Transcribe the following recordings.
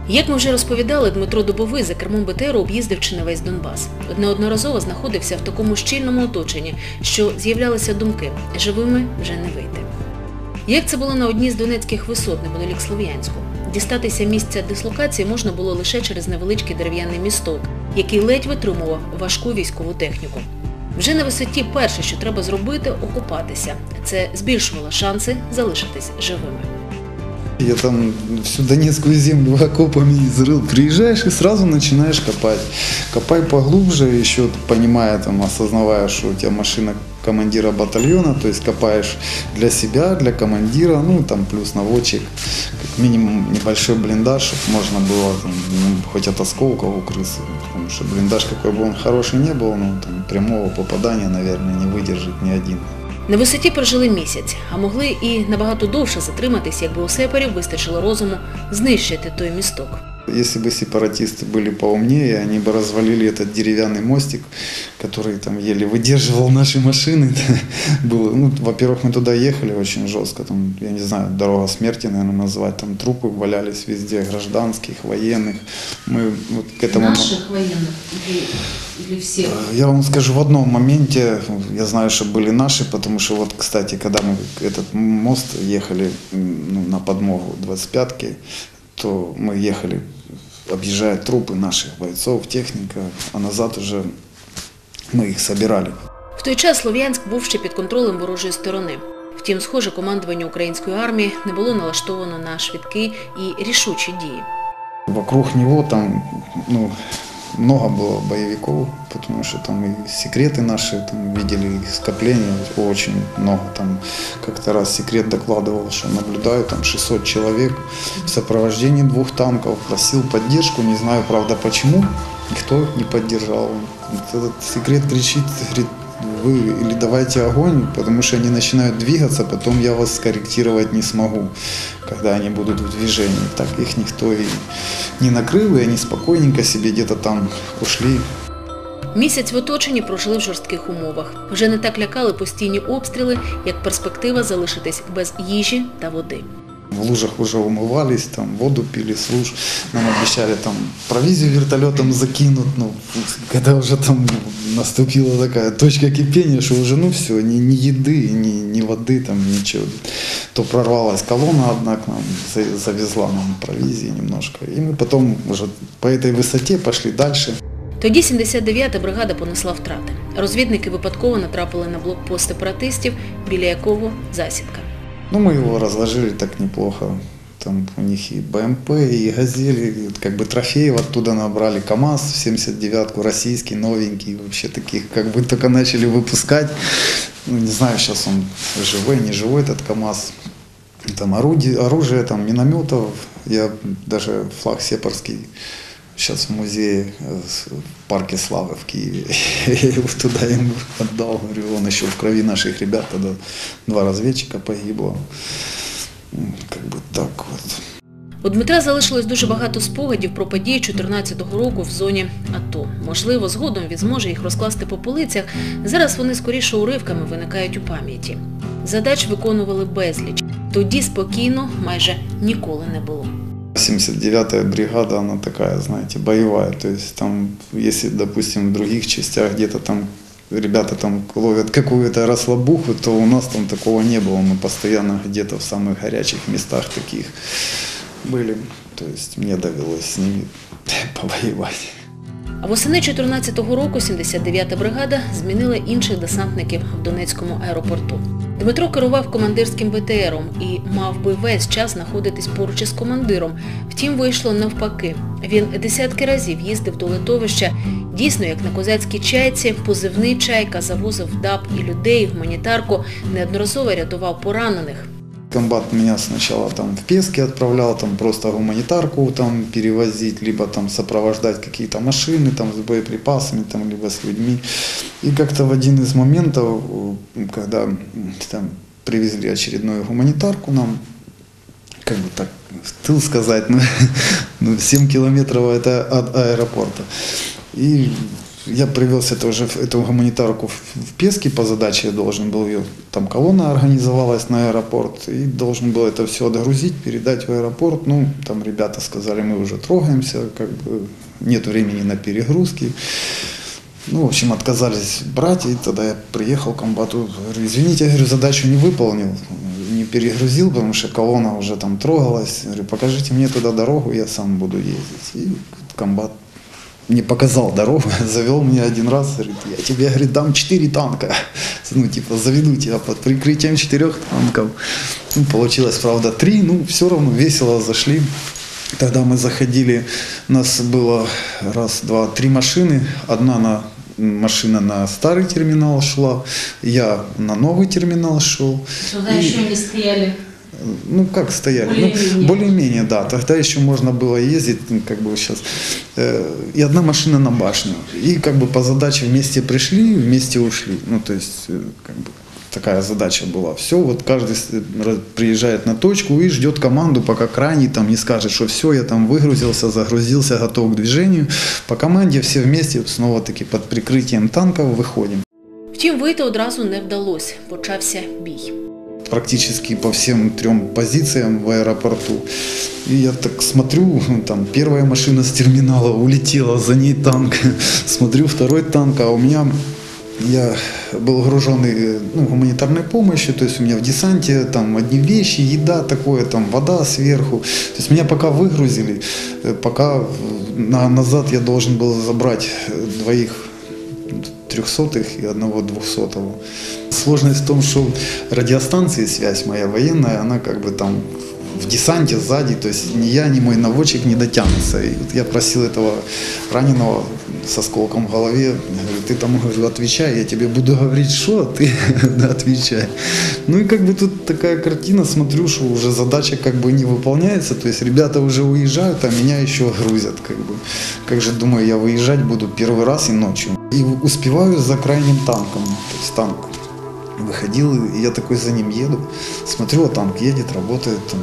Як ми вже розповідали, Дмитро Дубовий за кермом БТРу об'їздив чи не весь Донбас. Неодноразово знаходився в такому щільному оточенні, що з'являлися думки – живими вже не вийти. Як це було на одній з донецьких висот неподалік Слов'янську? Дістатися місця дислокації можна було лише через невеличкий дерев'яний місток, який ледь витримував важку військову техніку. Вже на висоті перше, що треба зробити – окопатися. Це збільшувало шанси залишитись живими. Я там всю Донецкую землю окопами изрыл. Приезжаешь и сразу начинаешь копать. Копай поглубже, еще понимая, там, осознавая, что у тебя машина командира батальона, то есть копаешь для себя, для командира, ну там плюс наводчик, как минимум небольшой блиндаж, чтобы можно было там, хоть от осколков укрыться, потому что блиндаж, какой бы он хороший не был, ну, там, прямого попадания, наверное, не выдержит ни один. На висоті прожили місяць, а могли і набагато довше затриматись, якби у сепарів вистачило розуму знищити той місток. Если бы сепаратисты были поумнее, они бы развалили этот деревянный мостик, который там еле выдерживал наши машины. Было, ну, во-первых, мы туда ехали очень жестко, там, я не знаю, дорога смерти, наверное, назвать, там трупы валялись везде, гражданских, военных. Мы вот к этому... Наших военных или всех? Я вам скажу, в одном моменте, я знаю, что были наши, потому что вот, кстати, когда мы этот мост ехали, ну, на подмогу 25-ки, то мы ехали, объезжая трупы наших бойцов, техника, а назад уже мы их собирали. В той час Слов'янськ був ще під контролем ворожої сторони. Втім, схоже, командування української армії не було налаштовано на швидкі і рішучі дії. Вокруг него там, ну, много было боевиков, потому что там и секреты наши, там видели их скопления, очень много. Там как-то раз секрет докладывал, что наблюдают там 600 человек в сопровождении 2 танков, просил поддержку, не знаю, правда, почему, никто не поддержал. Этот секрет кричит, говорит, вы или давайте огонь, потому что они начинают двигаться, потом я вас скорректировать не смогу, когда они будут в движении. Так их никто и не накрыл, и они спокойненько себе где-то там ушли. Місяць в оточенні прожили в жорстких умовах. Вже не так лякали постійні обстріли, як перспектива залишитись без їжі та води. В лужах уже умывались, там воду пили с луж. Нам обещали там провизию вертолетом закинуть. Ну, когда уже там наступила такая точка кипения, что уже ну все, ни еды, ни воды, там ничего. То прорвалась колонна одна к нам, завезла нам провизии немножко. И мы потом уже по этой высоте пошли дальше. Тоді 79-та бригада понесла втрати. Розвідники випадково натрапили на блокпост сепаратистів, біля якого засідка. Ну, мы его разложили так неплохо. Там у них и БМП, и Газели, как бы трофеев оттуда набрали. КАМАЗ в 79-ку, российский, новенький, вообще таких как бы только начали выпускать. Ну, не знаю, сейчас он живой, не живой этот КАМАЗ. Там оружие, там минометов. Я даже флаг сепарский сейчас в музее, в парке Славы в Киеве. Я его туда им отдал. Говорю, он еще в крови наших ребят, тогда 2 разведчика погибло. Как бы так вот. У Дмитра залишилось дуже багато спогадів про події 14-го року в зоні АТО. Можливо, згодом він зможе їх розкласти по полицях. Зараз вони скоріше уривками виникають у пам'яті. Задач виконували безліч. Тоді спокійно майже ніколи не було. 79-я бригада, она такая, знаете, боевая. То есть там, если, допустим, в других частях где-то там ребята там ловят какую-то расслабуху, то у нас там такого не было. Мы постоянно где-то в самых горячих местах таких были. То есть мне довелось с ними повоевать. А восени 14-го року 79-та бригада змінила інших десантників в Донецькому аеропорту. Дмитро керував командирським БТРом і мав би весь час знаходитись поруч із командиром. Втім, вийшло навпаки. Він десятки разів їздив до литовища. Дійсно, як на козацькій чайці, позивний «Чайка» завозив ДАП і людей, гуманітарку, неодноразово рятував поранених. Комбат меня сначала там в Пески отправлял, там просто гуманитарку там перевозить, либо там сопровождать какие-то машины там с боеприпасами, там, либо с людьми. И как-то в один из моментов, когда там привезли очередную гуманитарку нам, как бы так в тыл сказать, ну 7 километров это от аэропорта. И я привез эту гуманитарку в Пески по задаче, я должен был ее, там колонна организовалась на аэропорт, и должен был это все отгрузить, передать в аэропорт. Ну, там ребята сказали, мы уже трогаемся, как бы нет времени на перегрузки. Ну, в общем, отказались брать, и тогда я приехал к комбату, говорю, извините, я говорю, задачу не выполнил, не перегрузил, потому что колонна уже там трогалась. Я говорю, покажите мне туда дорогу, я сам буду ездить. И комбат не показал дорогу, завел меня один раз, говорит, я тебе, говорит, дам 4 танка, ну, типа, заведу тебя под прикрытием 4 танков. Ну, получилось, правда, 3, ну, все равно весело зашли. Тогда мы заходили, у нас было 3 машины, одна машина на старый терминал шла, я на новый терминал шел. Тогда еще не стояли. Ну, как стояли? Более-менее. Более-менее, да. Тогда еще можно было ездить, ну, как бы сейчас. И одна машина на башню. И как бы по задаче вместе пришли, вместе ушли. Ну, то есть, как бы такая задача была. Все, вот каждый приезжает на точку и ждет команду, пока крайний там не скажет, что все, я там выгрузился, загрузился, готов к движению. По команде все вместе, снова-таки под прикрытием танков выходим. Втім, вийти одразу не вдалося. Почався бій. Практически по всем 3 позициям в аэропорту. И я так смотрю, там первая машина с терминала улетела, за ней танк. Смотрю, 2-й танк, а у меня, я был груженный гуманитарной помощью, то есть у меня в десанте там одни вещи, еда такое, там вода сверху. То есть меня пока выгрузили, пока назад я должен был забрать 2 300-х и 1 200-го. Сложность в том, что радиостанция, связь моя военная, она как бы там в десанте сзади, то есть ни я, ни мой наводчик не дотянутся. И вот я просил этого раненого с осколком в голове, говорю, ты там, говорю, отвечай, я тебе буду говорить, что, ты отвечай. Ну и как бы тут такая картина, смотрю, что уже задача как бы не выполняется, то есть ребята уже уезжают, а меня еще грузят, как бы. Как же, думаю, я выезжать буду 1-й раз и ночью. И успеваю за крайним танком, то есть танк выходил, и я такой за ним еду, смотрю, а танк едет, работает там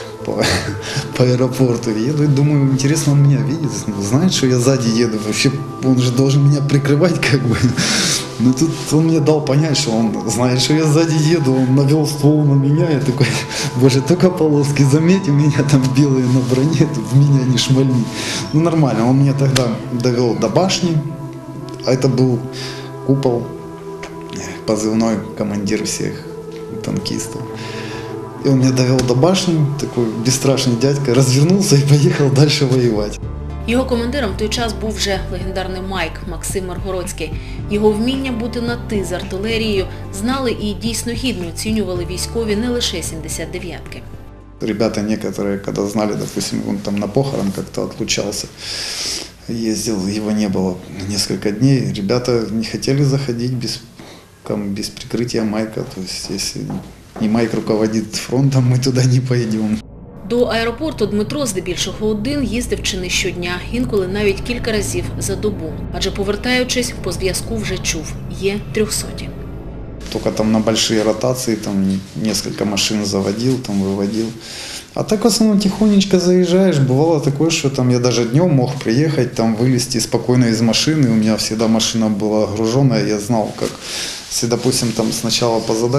по аэропорту, еду и думаю, интересно, он меня видит, знает, что я сзади еду, вообще он же должен меня прикрывать, как бы. Но тут он мне дал понять, что он знает, что я сзади еду, он навел ствол на меня, я такой, боже, только полоски заметь, у меня там белые на броне, тут в меня не шмальни. Ну нормально, он меня тогда довел до башни, а это был купол, позывной командир всех танкистов. И он меня довел до башни, такой бесстрашный дядька, развернулся и поехал дальше воевать. Його командиром в той час був вже легендарний Майк Максим Миргородський. Його вміння бути на «ти» з артилерією знали і дійсно гідно оцінювали військові не лише 79-ки. Ребята некоторые, когда знали, допустим, он там на похорон как-то отлучался, ездил, его не было несколько дней, ребята не хотели заходить без прикрытия Майка, то есть если не Майк руководит фронтом, мы туда не пойдем. До аеропорту Дмитро здебільшого один їздив чи не щодня, інколи навіть кілька разів за добу. Адже повертаючись, по зв'язку вже чув – є 300-ті. Только там на большие ротации, там несколько машин заводил, там выводил. А так в основном тихонечко заезжаешь. Бывало такое, что там я даже днем мог приехать, там вылезти спокойно из машины. У меня всегда машина была груженная, я знал, как, если, допустим, там сначала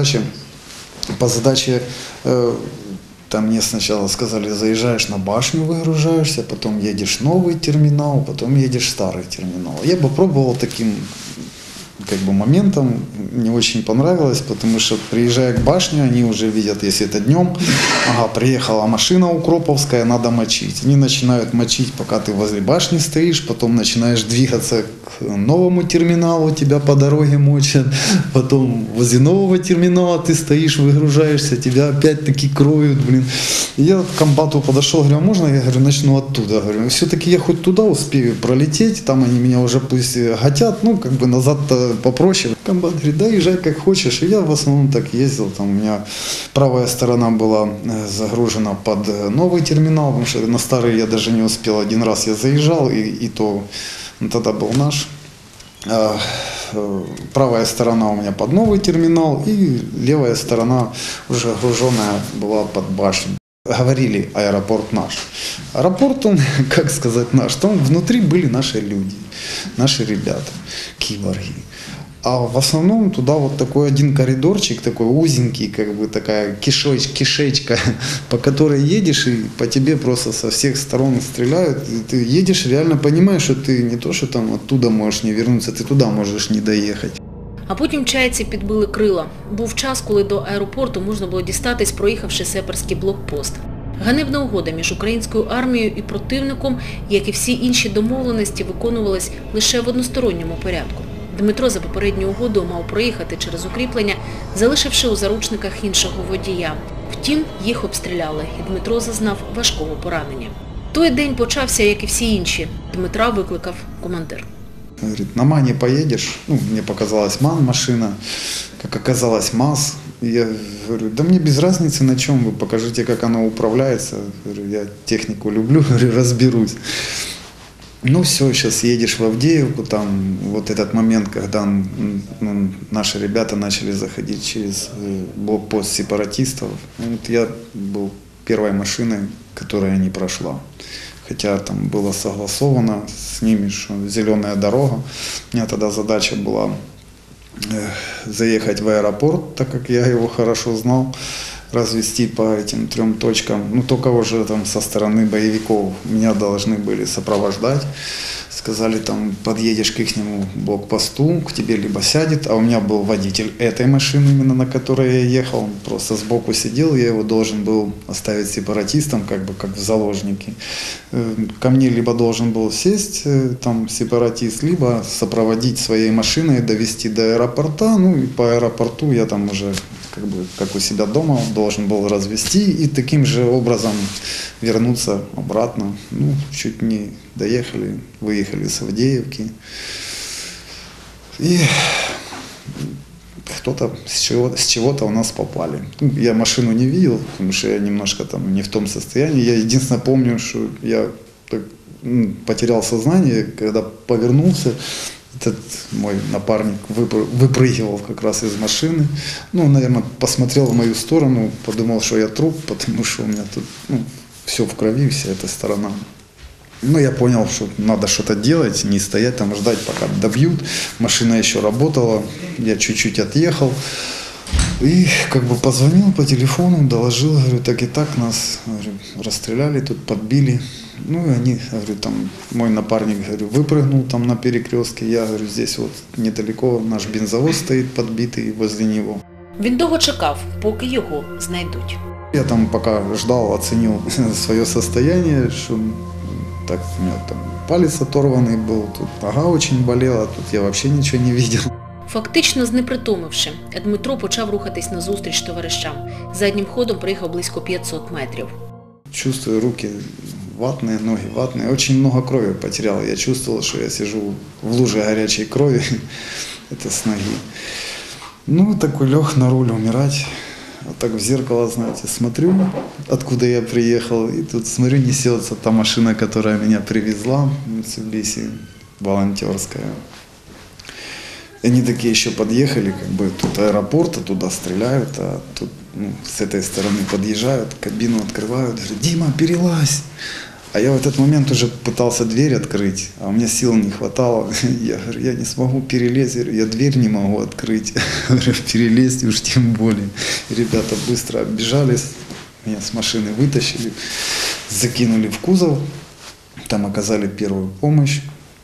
по задаче там мне сначала сказали, заезжаешь на башню, выгружаешься, потом едешь в новый терминал, потом едешь в старый терминал. Я бы пробовал таким как бы моментом, не очень понравилось, потому что приезжая к башне, они уже видят, если это днем, ага, приехала машина укроповская, надо мочить. Они начинают мочить, пока ты возле башни стоишь, потом начинаешь двигаться к новому терминалу, тебя по дороге мочат, потом возле нового терминала ты стоишь, выгружаешься, тебя опять-таки кроют, блин. И я к комбату подошел, говорю, а можно я, говорю, начну оттуда? Говорю, все-таки я хоть туда успею пролететь, там они меня уже пусть хотят, ну, как бы назад-то попроще. Комбат говорит, да, езжай как хочешь. И я в основном так ездил. Там у меня правая сторона была загружена под новый терминал, потому что на старый я даже не успел. Один раз я заезжал, и то тогда был наш. Правая сторона у меня под новый терминал, и левая сторона уже груженная была под башню. Говорили, аэропорт наш. Аэропорт, он, как сказать, наш. Там внутри были наши люди, наши ребята, киборги. А в основном туда вот такой один коридорчик, такой узенький, как бы такая кишечка, по которой едешь, и по тебе просто со всех сторон стреляют. И ты едешь, реально понимаешь, что ты не то, что там оттуда можешь не вернуться, ты туда можешь не доехать. А потім чайці підбили крила. Був час, коли до аеропорту можна було дістатись, проїхавши сепарський блокпост. Ганебна угода між українською армією і противником, як і всі інші домовленості, виконувалась лише в односторонньому порядку. Дмитро за попередню угоду мав проїхати через укріплення, залишивши у заручниках іншого водія. Втім, їх обстріляли, і Дмитро зазнав важкого поранення. Той день почався, як і всі інші. Дмитра викликав командир. Говорит, на МАНе поедешь? Ну, мне показалась МАН машина, как оказалось МАЗ. И я говорю, да мне без разницы на чем, вы покажите, как оно управляется. Говорю, я технику люблю, говорю, разберусь. Ну все, сейчас едешь в Авдеевку, там вот этот момент, когда наши ребята начали заходить через блокпост сепаратистов. Вот я был первой машиной, которая не прошла. Хотя там было согласовано с ними, что зеленая дорога. У меня тогда задача была заехать в аэропорт, так как я его хорошо знал, развести по этим 3 точкам. Ну, только уже там со стороны боевиков меня должны были сопровождать. Сказали, там, подъедешь к ихнему блокпосту, к тебе либо сядет, а у меня был водитель этой машины, именно на которой я ехал, он просто сбоку сидел, я его должен был оставить сепаратистам, как бы как в заложники. Ко мне либо должен был сесть там сепаратист, либо сопроводить своей машиной, довести до аэропорта, ну и по аэропорту я там уже как бы как у себя дома должен был развести и таким же образом вернуться обратно. Ну, чуть не доехали, выехали с Авдеевки. И кто-то с чего-то у нас попали. Я машину не видел, потому что я немножко там не в том состоянии. Я единственное помню, что я так, потерял сознание, когда повернулся. Этот мой напарник выпрыгивал как раз из машины. Ну, наверное, посмотрел в мою сторону, подумал, что я труп, потому что у меня тут все в крови, вся эта сторона. Ну, я понял, что надо что-то делать, не стоять там, ждать, пока добьют. Машина еще работала, я чуть-чуть отъехал. И как бы позвонил по телефону, доложил, говорю, так и так нас, говорю, расстреляли, тут подбили. Ну и они, говорю, там мой напарник, говорю, выпрыгнул там на перекрестке. Я говорю, здесь вот недалеко наш бензовоз стоит подбитый возле него. Він довго чекав, поки його знайдуть. Я там пока ждал, оценил свое состояние, что так у меня там палец оторванный был, тут нога очень болела, тут я вообще ничего не видел. Фактично знепритомивши, Дмитро почав рухатись назустріч товаришам. Заднім ходом проїхав близько 500 метрів. Чувствую, руки ватные, ноги ватные. Очень много крови потерял. Я чувствовал, что я сижу в луже горячей крови. Это с ноги. Ну, такой лег на руль умирать. Вот так в зеркало, знаете, смотрю, откуда я приехал. И тут смотрю, несется та машина, которая меня привезла. Mitsubishi волонтерская. Они такие еще подъехали, как бы тут аэропорт, а туда стреляют, а тут с этой стороны подъезжают, кабину открывают, говорят, Дима, перелазь. А я в этот момент уже пытался дверь открыть, а у меня сил не хватало. Я говорю, я не смогу перелезть, я дверь не могу открыть. Говорю, перелезть уж тем более. И ребята быстро оббежались, меня с машины вытащили, закинули в кузов, там оказали первую помощь.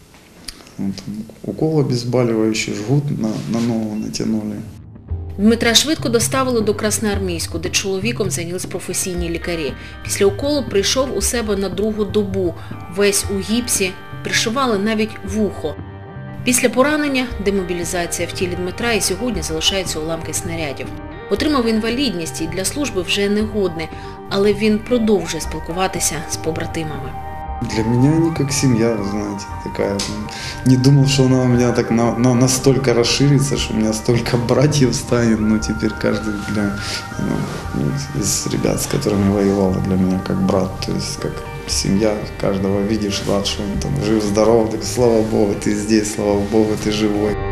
Укол обезболивающий, жгут на ногу натянули. Дмитра швидко доставили до Красноармійську, де чоловіком зайнялись професійні лікарі. Після уколу прийшов у себе на 2-гу добу. Весь у гіпсі, пришивали навіть вухо. Після поранення демобілізація в тілі Дмитра і сьогодні залишаються уламки снарядів. Отримав інвалідність і для служби вже негодний, але він продовжує спілкуватися з побратимами. Для меня они как семья, знаете, такая. Не думал, что она у меня так настолько расширится, что у меня столько братьев станет. Но теперь каждый из ребят, с которыми воевал, для меня как брат. То есть как семья, каждого видишь, рад, что он там жив-здоров. Так слава Богу, ты здесь, слава Богу, ты живой.